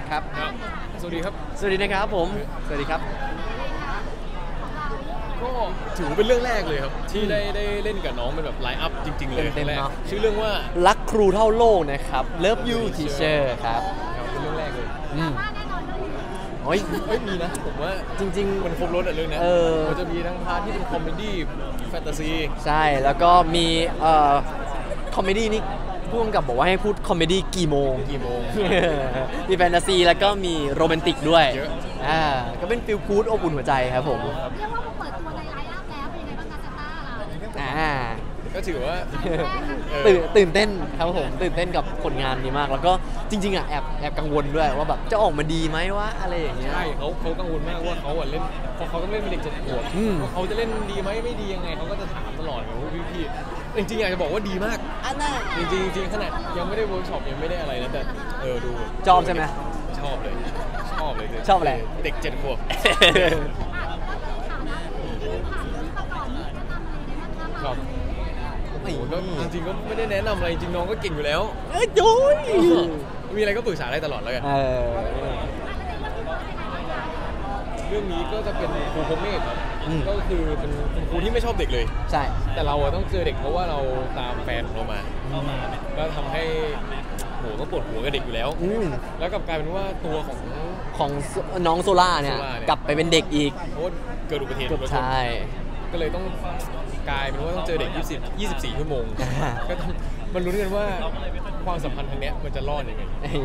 ครับสวัสดีครับสวัสดีนะครับผมสวัสดีครับก็ถือเป็นเรื่องแรกเลยครับที่ได้เล่นกับน้องเป็นแบบไลน์อัพจริงๆเลยเต็มๆเนาะชื่อเรื่องว่ารักครูเท่าโลกนะครับ Love You Teacher ครับเป็นเรื่องแรกเลยโอ้ยไม่มีนะผมว่าจริงๆมันครบรถอะเรื่องนี้มันจะมีทั้งพาร์ทที่เป็นคอมเมดี้แฟนตาซีใช่แล้วก็มีคอมเมดี้นี่พูดกับบอกว่าให้พูดคอมเมดี้กี่โมงมีแฟนตาซีแล้วก็มีโรแมนติกด้วยเยอะก็เป็นฟิลกู๊ดอบอุ่นหัวใจครับผมเรียกว่าเปิดตัวในไลน์อัพแล้วเป็นยังไงบ้างคะซันต้าเราก็ถือว่าตื่นเต้นครับผมตื่นเต้นกับผลงานนี้มากแล้วก็จริงๆอ่ะแอบกังวลด้วยว่าแบบจะออกมาดีไหมวะอะไรอย่างเงี้ยใช่เขากังวลมากว่าเขาเล่นพอเขาต้องเล่นเป็นเด็ก7 ขวบเขาจะเล่นดีไหมไม่ดียังไงเขาก็จะถามตลอดเลยว่าพี่จริงๆอยากจะบอกว่าดีมากจริงขนาดยังไม่ได้เวิร์กช็อปยังไม่ได้อะไรนะแต่ดูชอบใช่ไหมชอบเลยชอบอะไรเด็ก7 ขวบครับโอ้โหก็จริงๆก็ไม่ได้แนะนำอะไรจริงน้องก็เก่งอยู่แล้วจุ้ยมีอะไรก็ปรึกษาได้ตลอดแล้วกันเรื่องนี้ก็จะเป็นครูพรหมเมธก็คือเป็นครูที่ไม่ชอบเด็กเลยใช่แต่เราต้องเจอเด็กเพราะว่าเราตามแฟนของเรามาก็ทำให้โหก็ปวดหัวกับเด็กอยู่แล้วแล้วกลับกลายเป็นว่าตัวของน้องโซล่าเนี่ยกลับไปเป็นเด็กอีกเพราะเกิดอุบัติเหตุใช่ก็เลยต้องกลายเป็นว่าต้องเจอเด็ก24 ชั่วโมงก็ต้องมันรู้กันว่าความสัมพันธ์ทางนี้มันจะรอดยังไง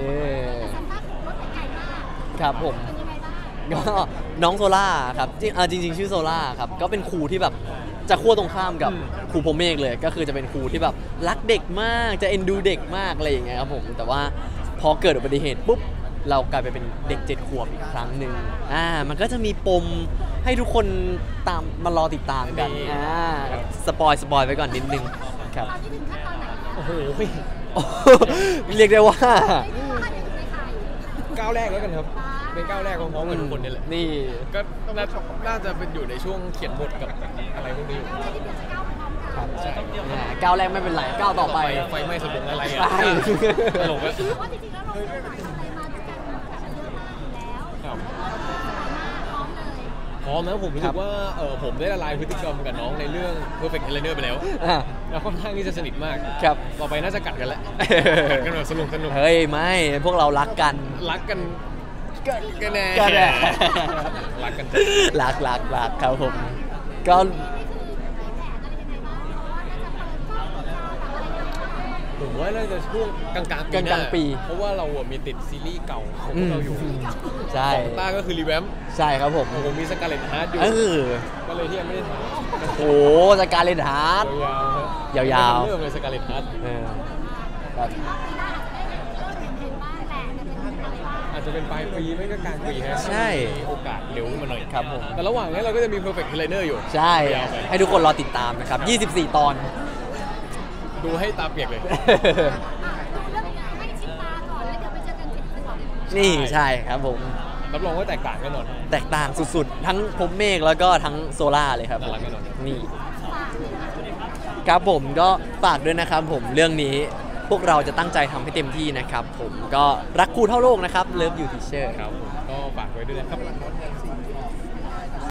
ครับผมก็น้องโซล่าครับจริงชื่อโซล่าครับก็เป็นครูที่แบบจะขั้วตรงข้ามกับครูพรหมเมฆเลยก็คือจะเป็นครูที่แบบรักเด็กมากจะเอ็นดูเด็กมากอะไรอย่างเงี้ยครับผมแต่ว่าพอเกิดอุบัติเหตุปุ๊บเรากลายไปเป็นเด็ก7 ขวบอีกครั้งหนึ่งมันก็จะมีปมให้ทุกคนตามมารอติดตามกันสปอยไปก่อนนิดนึงครับโอ้โหเรียกได้ว่าก้าวแรกแล้วกันครับเป็นก้าวแรกของพร้อมกันทุกคนนี่แหละนี่ก็น่าจะเป็นอยู่ในช่วงเขียนบทกับอะไรพวกนี้อยู่ใช่ก้าวแรกไม่เป็นไรก้าวต่อไปไฟไหม้สมองอะไรตลกอะพร้อมนะผมรู้สึกว่าผมได้ละลายพฤติกรรมกับน้องในเรื่อง Perfect Trainer ไปแล้วแล้วค่อนข้างที่จะสนิทมากครับต่อไปน่าจะกัดกันแล้วกัดกันแบบสนุกเฮ้ยไม่พวกเรารักกันแน่รักกันรักครับผมก็ผมว่าน่าจะช่วงกลางปีเพราะว่าเรามีติดซีรีส์เก่าของเราอยู่ใช่ของต้าก็คือรีแวมใช่ครับผมมีสกาเลตฮาร์ดอยู่ก็เลยที่ยังไม่ได้ถ่ายโอ้สกาเลตฮาร์ดยาวเริ่มเลยสกาเลตฮาร์ดอาจจะเป็นปลายปีไม่ก็กลางปีฮะใช่โอกาสเร็วมาหน่อยครับผมแต่ระหว่างนี้เราก็จะมี Perfect Trainer อยู่ใช่ให้ทุกคนรอติดตามนะครับ24 ตอนดูให้ตาเปียกเลยนี่ใช่ครับผมรับรองว่าแตกต่างแน่นอนแตกต่างสุดๆทั้งพรหมเมฆแล้วก็ทั้งโซล่าเลยครับนี่ครับผมก็ฝากด้วยนะครับผมเรื่องนี้พวกเราจะตั้งใจทำให้เต็มที่นะครับผมก็รักครูเท่าโลกนะครับ Love You Teacher ครับผมก็ฝากไว้ด้วยนะครับ